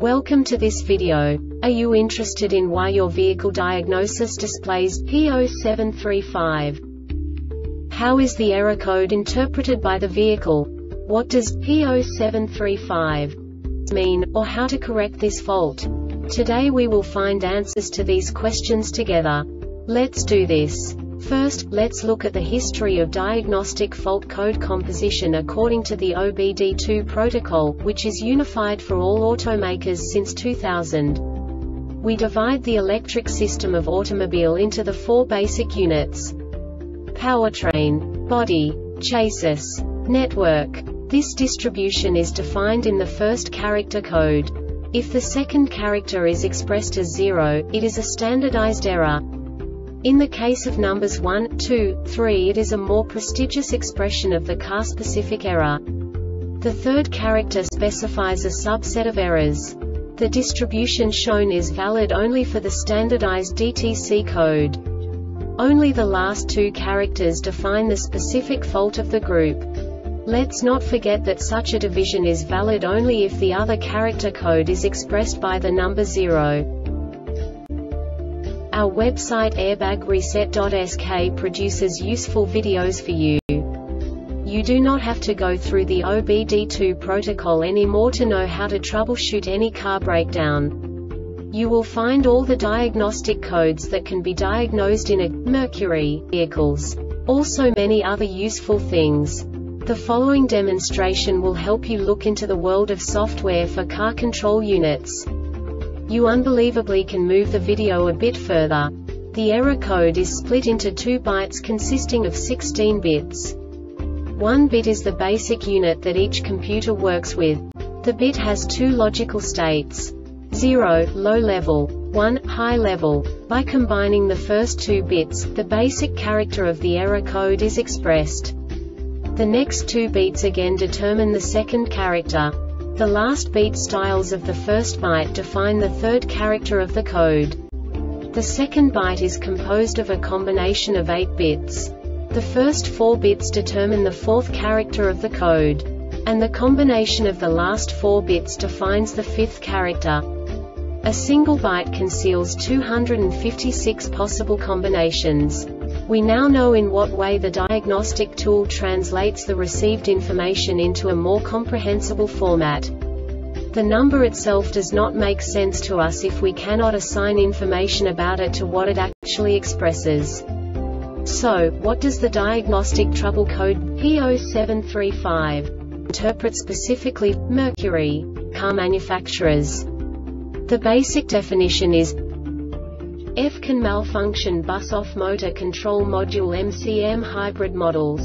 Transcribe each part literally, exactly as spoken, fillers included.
Welcome to this video. Are you interested in why your vehicle diagnosis displays P zero seven three five? How is the error code interpreted by the vehicle? What does P zero seven three five mean, or how to correct this fault? Today we will find answers to these questions together. Let's do this. First, let's look at the history of diagnostic fault code composition according to the O B D two protocol, which is unified for all automakers since two thousand. We divide the electric system of automobile into the four basic units: powertrain, body, chassis, network. This distribution is defined in the first character code. If the second character is expressed as zero, it is a standardized error. In the case of numbers one, two, three, it is a more prestigious expression of the car-specific error. The third character specifies a subset of errors. The distribution shown is valid only for the standardized D T C code. Only the last two characters define the specific fault of the group. Let's not forget that such a division is valid only if the other character code is expressed by the number zero. Our website airbag reset dot S K produces useful videos for you. You do not have to go through the O B D two protocol anymore to know how to troubleshoot any car breakdown. You will find all the diagnostic codes that can be diagnosed in a Mercury vehicles. Also many other useful things. The following demonstration will help you look into the world of software for car control units. You unbelievably can move the video a bit further. The error code is split into two bytes consisting of sixteen bits. One bit is the basic unit that each computer works with. The bit has two logical states: zero, low level, one, high level. By combining the first two bits, the basic character of the error code is expressed. The next two bits again determine the second character. The last beat styles of the first byte define the third character of the code. The second byte is composed of a combination of eight bits. The first four bits determine the fourth character of the code. And the combination of the last four bits defines the fifth character. A single byte conceals two hundred fifty-six possible combinations. We now know in what way the diagnostic tool translates the received information into a more comprehensible format. The number itself does not make sense to us if we cannot assign information about it to what it actually expresses. So, what does the diagnostic trouble code P zero seven three five interpret specifically for Mercury car manufacturers? The basic definition is F can malfunction bus off motor control module M C M hybrid models.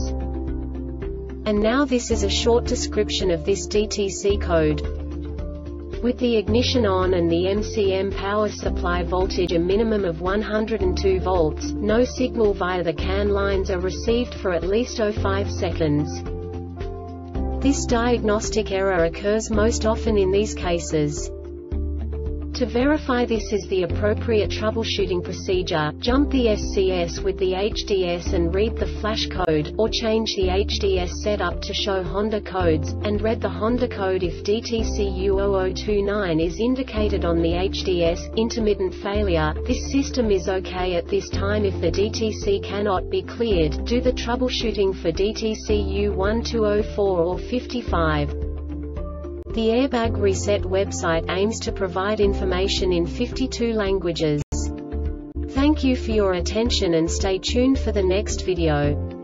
And now this is a short description of this D T C code. With the ignition on and the M C M power supply voltage a minimum of one hundred two volts, no signal via the C A N lines are received for at least zero point five seconds. This diagnostic error occurs most often in these cases. To verify this is the appropriate troubleshooting procedure, jump the S C S with the H D S and read the flash code, or change the H D S setup to show Honda codes, and read the Honda code if D T C U zero zero two nine is indicated on the H D S. Intermittent failure. This system is okay at this time if the D T C cannot be cleared. Do the troubleshooting for D T C U one two zero four or fifty-five. The Airbag Reset website aims to provide information in fifty-two languages. Thank you for your attention and stay tuned for the next video.